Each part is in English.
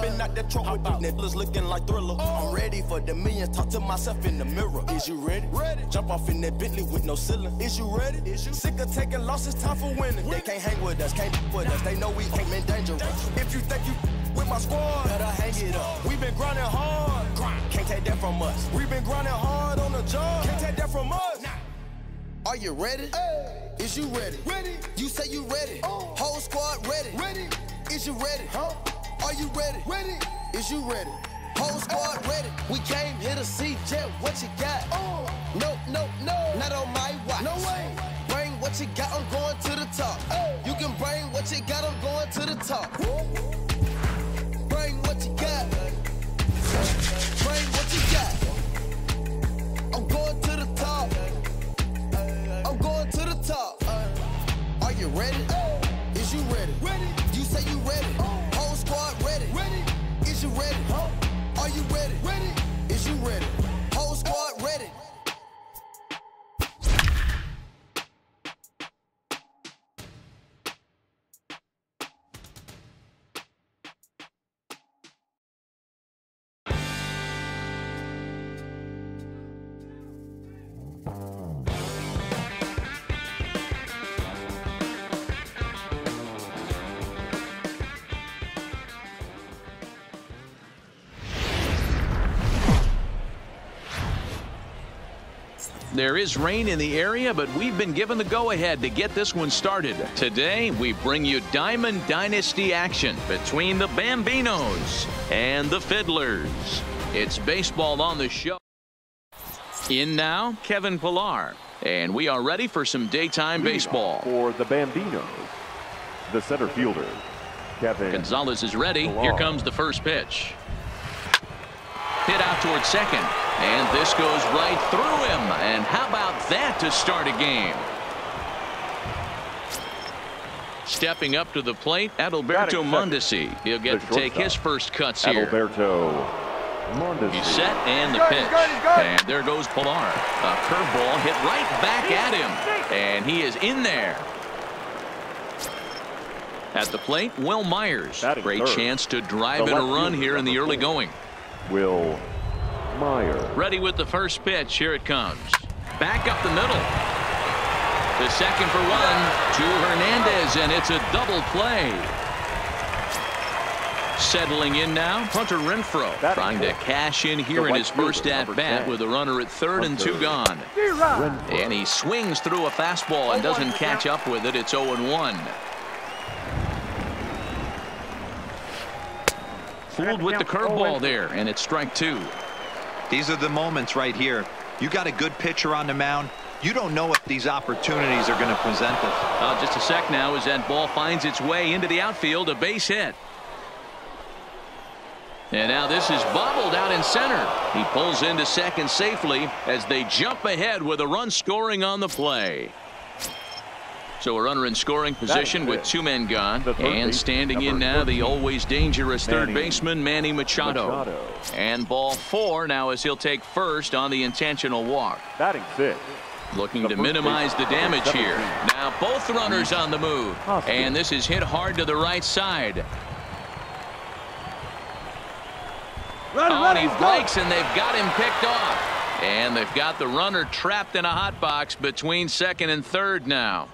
Hopping out that truck with the niggas looking like Thriller. I'm ready for the millions, talk to myself in the mirror. Is you ready? Jump off in that Bentley with no ceiling. Is you ready? Sick of taking losses, time for winning. They can't hang with us, can't with us. They know we ain't been dangerous. If you think you with my squad, better hang it up. We been grinding hard, can't take that from us. We been grinding hard on the job, can't take that from us. Are you ready? Is you ready? You say you ready. Whole squad ready. Is you ready? Are you ready? Is you ready? Whole squad ready. We came here to see Jet. What you got? No, not on my watch. No way. Bring what you got. I'm going to the top. You can bring what you got. I'm going to the top. Bring what you got. Bring what you got. I'm going to the top. I'm going to the top. Are you ready? Is you ready? You say you ready. Whole squad ready. Is you ready? Are you ready? Is you ready? Whole squad ready. There is rain in the area, but we've been given the go-ahead to get this one started. Today, we bring you Diamond Dynasty action between the Bambinos and the Fiddlers. It's baseball on the show. In now, Kevin Pillar. And we are ready for some daytime baseball. For the Bambinos, the center fielder, Kevin Gonzalez is ready. Pillar. Here comes the first pitch. Hit out towards second. And this goes right through him. And how about that to start a game? Stepping up to the plate, Adalberto Mondesi. He'll get to take his first cuts here. Adalberto Mondesi. He's set and the pitch. And there goes Pillar. A curveball hit right back at him. And he is in there. At the plate, Will Myers. Great chance to drive in a run here in the early going. Will Myers. Ready with the first pitch. Here it comes. Back up the middle. The second for one to Hernandez, and it's a double play. Settling in now, Hunter Renfroe trying to cash in here in his first at-bat with a runner at third and 2 gone. And he swings through a fastball and doesn't catch up with it. It's 0-1. Fooled with the curveball there, and it's strike 2. These are the moments right here. You got a good pitcher on the mound. You don't know if these opportunities are going to present us. Just a sec now as that ball finds its way into the outfield. A base hit. And now this is bobbled out in center. He pulls into second safely as they jump ahead with a run scoring on the play. So a runner in scoring position with 2 men gone. And standing in now, the always dangerous third baseman, Manny Machado. And ball 4 now as he'll take first on the intentional walk. Batting 6. Looking to minimize the damage here. Now both runners on the move. And this is hit hard to the right side. And he breaks, and they've got him picked off. And they've got the runner trapped in a hot box between second and third now.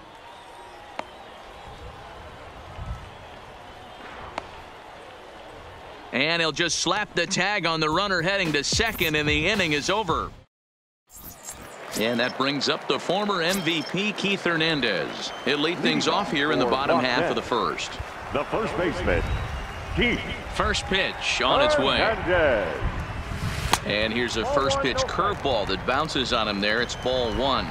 And he'll just slap the tag on the runner heading to second, and the inning is over. And that brings up the former MVP, Keith Hernandez. He'll lead things off here in the bottom half of the first. The first baseman, Keith. First pitch on its way. And here's a first pitch curveball that bounces on him there. It's ball 1.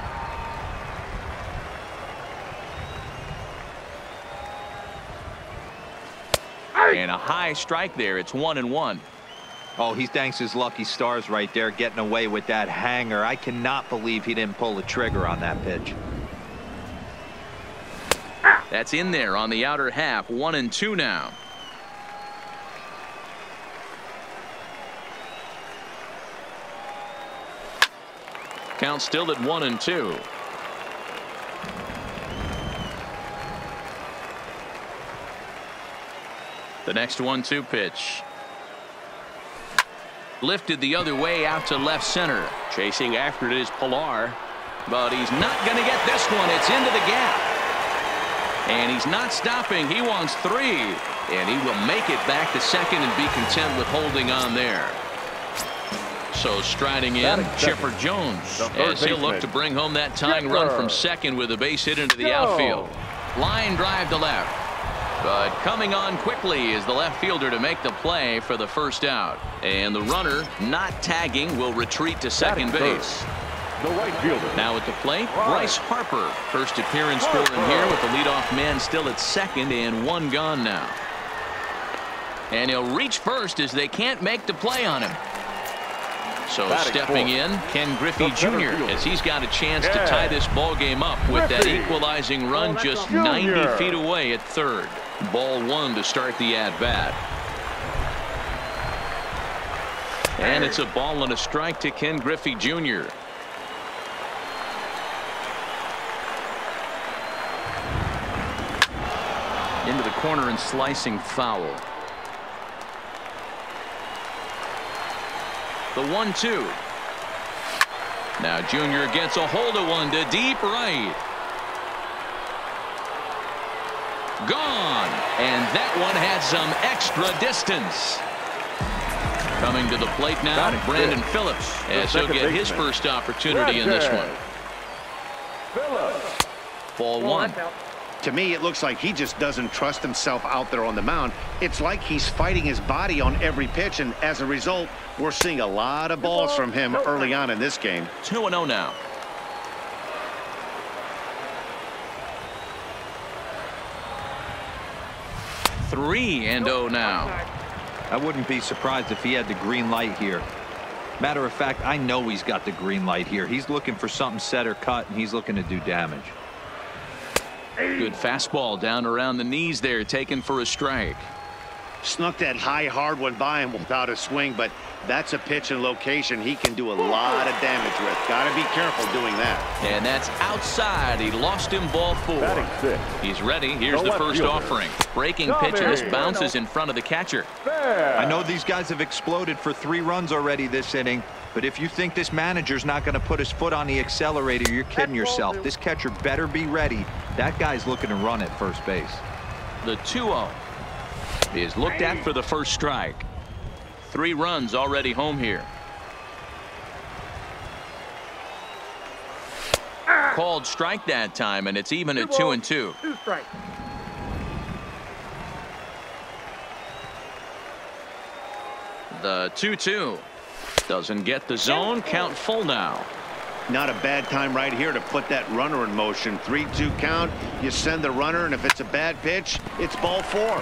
And a high strike there. It's 1-1. Oh, he thanks his lucky stars right there, getting away with that hanger. I cannot believe he didn't pull the trigger on that pitch. That's in there on the outer half. 1-2 now. Count still at 1-2. The The next 1-2 pitch. Lifted the other way out to left center. Chasing after it is Pilar. But he's not going to get this one. It's into the gap. And he's not stopping. He wants 3. And he will make it back to second and be content with holding on there. So striding in, Chipper Jones, as he'll look to bring home that tying run from second with a base hit into the outfield. Line drive to left. But coming on quickly is the left fielder to make the play for the first out. And the runner, not tagging, will retreat to second base. The right fielder. Now at the plate, Bryce Harper. First appearance for him here with the leadoff man still at second and 1 gone now. And he'll reach first as they can't make the play on him. So stepping in, Ken Griffey Jr. as he's got a chance to tie this ball game up with that equalizing run just 90 feet away at third. Ball 1 to start the at-bat. And it's a ball and a strike to Ken Griffey Jr. Into the corner and slicing foul. The 1-2. Now Junior gets a hold of one to deep right. Gone. And that one had some extra distance. Coming to the plate now, Brandon Phillips, as he'll get his first opportunity in this one. Ball 1. To me, it looks like he just doesn't trust himself out there on the mound. It's like he's fighting his body on every pitch, and as a result, we're seeing a lot of balls from him early on in this game. 2-0 now. Three and 0 now. I wouldn't be surprised if he had the green light here. Matter of fact, I know he's got the green light here. He's looking for something set or cut, and he's looking to do damage. Good fastball down around the knees there, taken for a strike. Snuck that high hard one by him without a swing, but that's a pitch and location he can do a lot of damage with. Got to be careful doing that. And that's outside. He lost him ball 4. He's ready. Here's the first offering. Breaking pitch, and this bounces in front of the catcher. I know these guys have exploded for 3 runs already this inning, but if you think this manager's not going to put his foot on the accelerator, you're kidding yourself. This catcher better be ready. That guy's looking to run at first base. The 2-0 is looked at for the first strike. 3 runs already home here. Called strike that time, and it's even at 2-2. 2 strikes. The 2-2 doesn't get the zone. Count full now. Not a bad time right here to put that runner in motion. 3-2 count. You send the runner, and if it's a bad pitch, it's ball 4.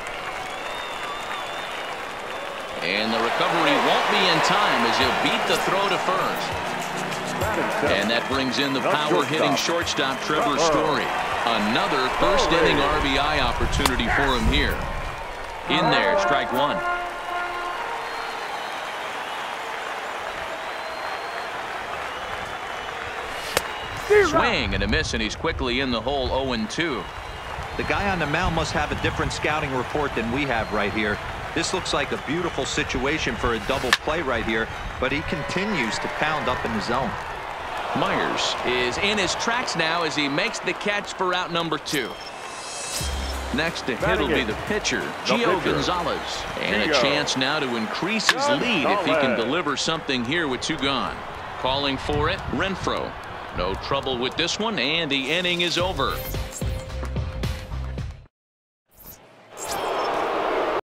And the recovery won't be in time as he'll beat the throw to first. And that brings in the power-hitting shortstop Trevor Story. Another first-inning RBI opportunity for him here. In there, strike 1. Swing and a miss, and he's quickly in the hole. 0-2. The guy on the mound must have a different scouting report than we have right here. This looks like a beautiful situation for a double play right here, but he continues to pound up in the zone. Myers is in his tracks now as he makes the catch for out number 2. Next to hit will be the pitcher, Gio Gonzalez. And a chance now to increase his lead if he can deliver something here with 2 gone. Calling for it, Renfroe. No trouble with this one, and the inning is over.